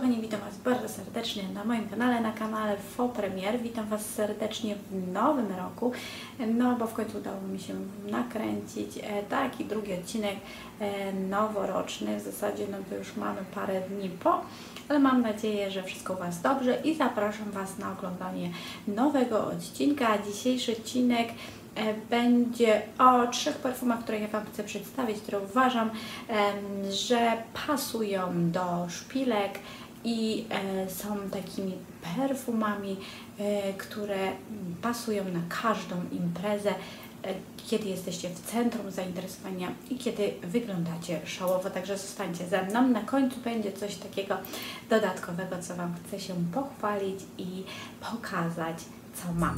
kochani, witam Was bardzo serdecznie na moim kanale, na kanale Faux Premier. Witam Was serdecznie w nowym roku, no bo w końcu udało mi się nakręcić taki drugi odcinek noworoczny. W zasadzie no to już mamy parę dni po, ale mam nadzieję, że wszystko u Was dobrze i zapraszam Was na oglądanie nowego odcinka. Dzisiejszy odcinek będzie o 3 perfumach, które ja Wam chcę przedstawić, które uważam, że pasują do szpilek i są takimi perfumami, które pasują na każdą imprezę, kiedy jesteście w centrum zainteresowania i kiedy wyglądacie szałowo. Także zostańcie ze mną. Na końcu będzie coś takiego dodatkowego, co Wam chcę się pochwalić i pokazać, co mam.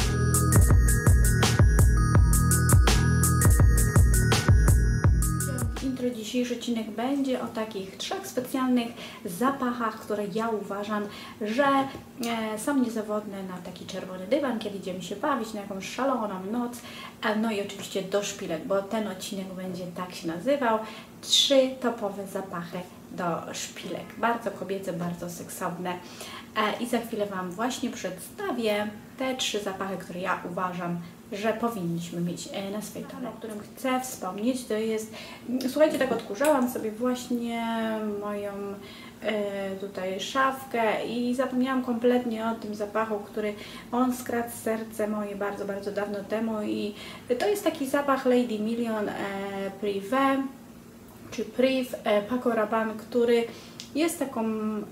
Dzisiejszy odcinek będzie o takich 3 specjalnych zapachach, które ja uważam, że są niezawodne na taki czerwony dywan, kiedy idziemy się bawić na jakąś szaloną noc, no i oczywiście do szpilek, bo ten odcinek będzie tak się nazywał. 3 topowe zapachy do szpilek, bardzo kobiece, bardzo seksowne, i za chwilę Wam właśnie przedstawię te 3 zapachy, które ja uważam, że powinniśmy mieć na swojej torebce. O którym chcę wspomnieć, to jest, słuchajcie, tak odkurzałam sobie właśnie moją tutaj szafkę i zapomniałam kompletnie o tym zapachu, który on skradł serce moje bardzo, bardzo dawno temu, i to jest taki zapach Lady Million Privé czy Priv Paco Rabanne, który jest taką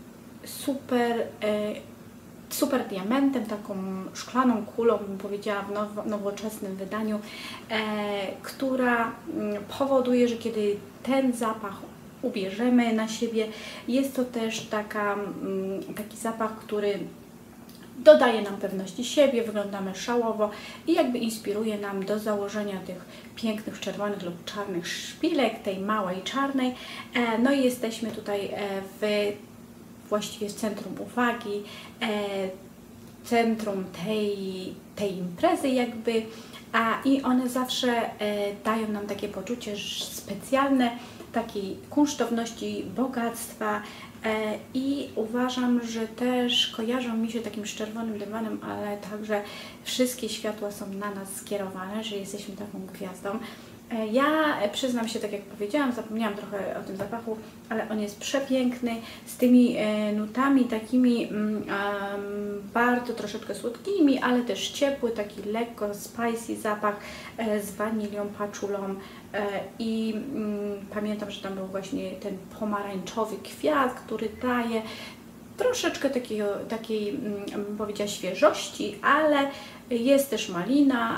super diamentem, taką szklaną kulą, bym powiedziała, w nowoczesnym wydaniu, która powoduje, że kiedy ten zapach ubierzemy na siebie, jest to też taki zapach, który dodaje nam pewności siebie, wyglądamy szałowo i jakby inspiruje nam do założenia tych pięknych czerwonych lub czarnych szpilek, tej małej czarnej. No i jesteśmy tutaj właściwie w centrum uwagi, centrum tej imprezy jakby, i one zawsze dają nam takie poczucie specjalne, takiej kunsztowności, bogactwa, i uważam, że też kojarzą mi się takim z czerwonym dywanem, ale także wszystkie światła są na nas skierowane, że jesteśmy taką gwiazdą. Ja przyznam się, tak jak powiedziałam, zapomniałam trochę o tym zapachu, ale on jest przepiękny, z tymi nutami takimi bardzo troszeczkę słodkimi, ale też ciepły, taki lekko spicy zapach z wanilią, paczulą, i pamiętam, że tam był właśnie ten pomarańczowy kwiat, który daje troszeczkę takiej bym powiedziała, świeżości, ale jest też malina,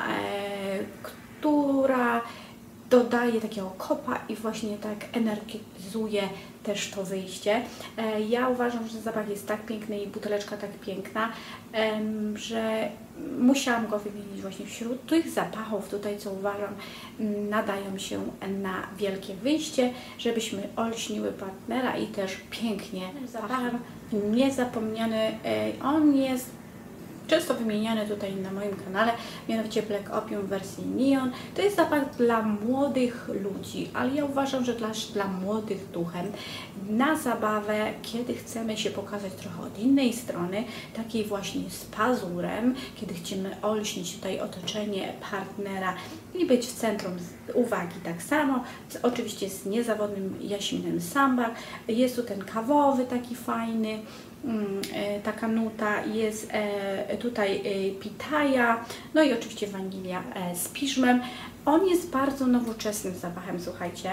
która dodaje takiego kopa i właśnie tak energetyzuje też to wyjście. Ja uważam, że zapach jest tak piękny i buteleczka tak piękna, że musiałam go wymienić właśnie wśród tych zapachów tutaj, co uważam nadają się na wielkie wyjście, żebyśmy olśniły partnera i też pięknie zapachem. Niezapomniany, on jest często wymieniany tutaj na moim kanale, mianowicie Black Opium w wersji Neon. To jest zapach dla młodych ludzi, ale ja uważam, że dla młodych duchem, na zabawę, kiedy chcemy się pokazać trochę od innej strony, takiej właśnie z pazurem, kiedy chcemy olśnić tutaj otoczenie partnera i być w centrum uwagi tak samo, oczywiście z niezawodnym jaśminem sambar. Jest tu ten kawowy, taki fajny, taka nuta, jest tutaj pitaja, no i oczywiście wanilia z piżmem. On jest bardzo nowoczesnym zapachem, słuchajcie,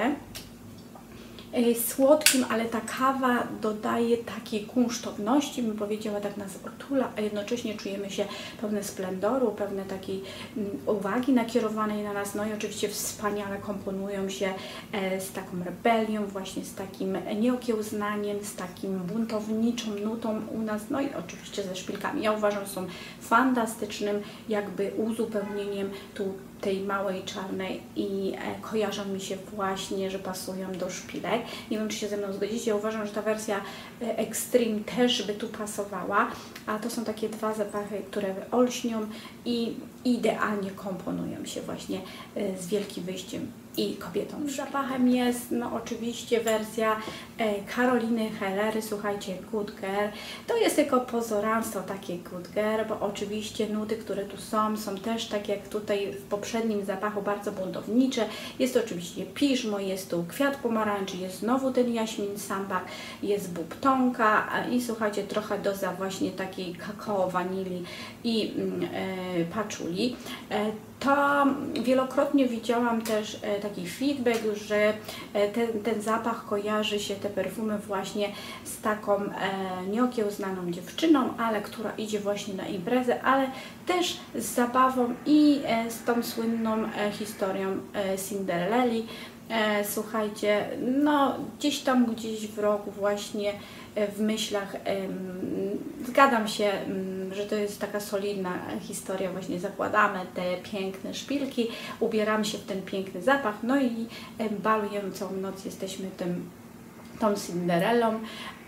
słodkim, ale ta kawa dodaje takiej kunsztowności, bym powiedziała, tak nas otula, a jednocześnie czujemy się pełne splendoru, pewne takiej uwagi nakierowanej na nas, no i oczywiście wspaniale komponują się z taką rebelią, właśnie z takim nieokiełznaniem, z takim buntowniczą nutą u nas, no i oczywiście ze szpilkami. Ja uważam, że są fantastycznym jakby uzupełnieniem tej małej czarnej i kojarzą mi się właśnie, że pasują do szpilek. Nie wiem, czy się ze mną zgodzicie. Ja uważam, że ta wersja Extreme też by tu pasowała, a to są takie 2 zapachy, które olśnią i idealnie komponują się właśnie z wielkim wyjściem i kobietą. Zapachem jest no oczywiście wersja Karoliny Hellery, słuchajcie, Good Girl. To jest tylko pozoranstwo takie Good Girl, bo oczywiście nuty, które tu są też tak jak tutaj w poprzednim zapachu bardzo buntownicze. Jest to oczywiście piżmo, jest tu kwiat pomarańczy, jest znowu ten jaśmin sambac, jest bubtonka i słuchajcie, trochę doza właśnie takiej kakao, wanilii i paczuli. To wielokrotnie widziałam też taki feedback, że ten zapach kojarzy się, te perfumy właśnie z taką nieokiełznaną dziewczyną, ale która idzie właśnie na imprezę, ale też z zabawą i z tą słynną historią Cinderelli. Słuchajcie, no gdzieś w roku właśnie w myślach zgadzam się, że to jest taka solidna historia, właśnie zakładamy te piękne szpilki, ubieramy się w ten piękny zapach, no i balujemy całą noc, jesteśmy tą Cinderellą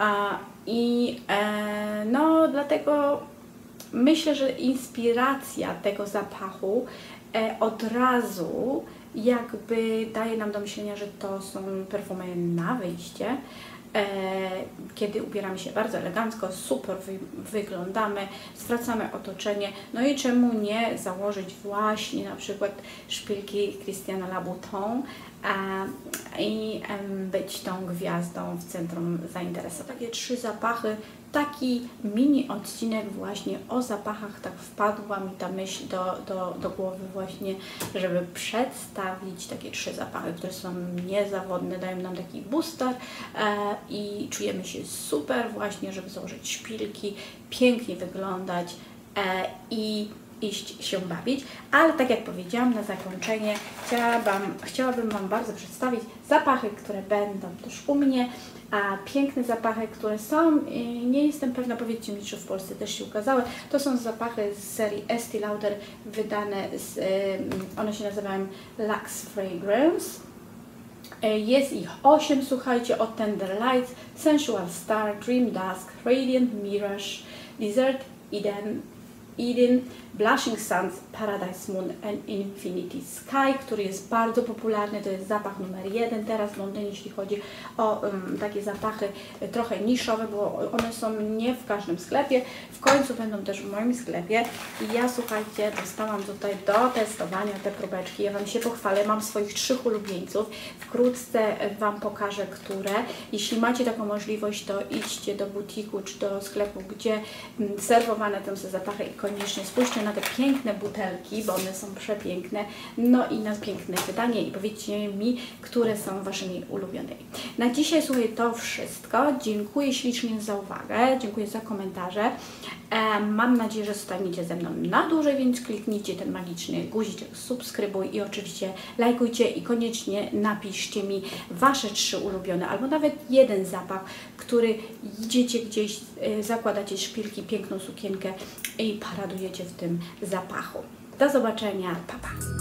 no dlatego myślę, że inspiracja tego zapachu od razu jakby daje nam do myślenia, że to są perfumy na wyjście, kiedy ubieramy się bardzo elegancko, super wyglądamy, zwracamy otoczenie, no i czemu nie założyć właśnie na przykład szpilki Christiana Louboutin i być tą gwiazdą w centrum zainteresowania. Takie 3 zapachy, taki mini odcinek właśnie o zapachach, tak wpadła mi ta myśl do głowy właśnie, żeby przedstawić takie 3 zapachy, które są niezawodne, dają nam taki booster i czujemy się super właśnie, żeby założyć szpilki, pięknie wyglądać i iść się bawić, ale tak jak powiedziałam na zakończenie, chciałabym Wam bardzo przedstawić zapachy, które będą też u mnie, piękne zapachy, które są, nie jestem pewna, powiedzcie mi, czy w Polsce też się ukazały, to są zapachy z serii Estée Lauder, wydane, one się nazywają Luxe Fragrance. Jest ich 8, słuchajcie, od Tender Lights, Sensual Star, Dream Dusk, Radiant Mirage, Desert Eden, Blushing Suns, Paradise Moon and Infinity Sky, który jest bardzo popularny, to jest zapach numer 1 teraz w Londynie, jeśli chodzi o takie zapachy trochę niszowe, bo one są nie w każdym sklepie, w końcu będą też w moim sklepie i ja, słuchajcie, dostałam tutaj do testowania te próbeczki, ja Wam się pochwalę, mam swoich 3 ulubieńców, wkrótce Wam pokażę, które. Jeśli macie taką możliwość, to idźcie do butiku czy do sklepu, gdzie serwowane są te zapachy i koniecznie spójrzcie na te piękne butelki, bo one są przepiękne, no i na piękne wydanie i powiedzcie mi, które są Waszymi ulubionymi. Na dzisiaj, słuchaj, to wszystko. Dziękuję ślicznie za uwagę, dziękuję za komentarze. Mam nadzieję, że zostaniecie ze mną na dłużej, więc kliknijcie ten magiczny guziczek subskrybuj i oczywiście lajkujcie i koniecznie napiszcie mi Wasze 3 ulubione, albo nawet jeden zapach, który idziecie gdzieś, zakładacie szpilki, piękną sukienkę i paradujecie w tym zapachu. Do zobaczenia, pa pa!